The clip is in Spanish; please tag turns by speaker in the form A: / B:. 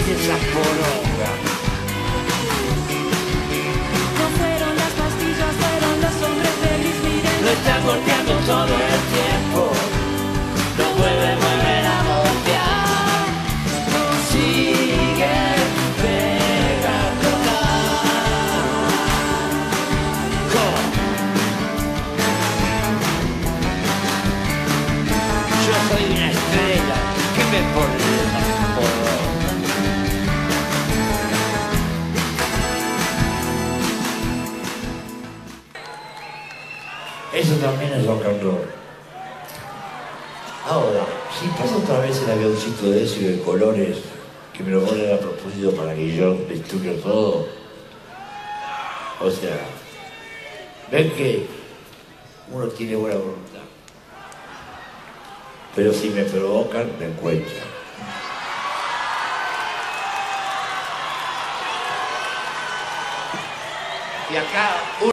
A: es esa poronga?
B: No fueron las pastillas, fueron los hombres de gris, miren.
A: Lo están golpeando todo el tiempo. No puede volver a golpear. No sigue pegando Yo soy una estrella. ¿Qué me pone esa poronga? Eso también es rock and roll. Ahora, si pasa otra vez el avioncito de eso y de colores, que me lo ponen a propósito para que yo destruya todo. O sea, ven que uno tiene buena voluntad. Pero si me provocan, me encuentran. Y acá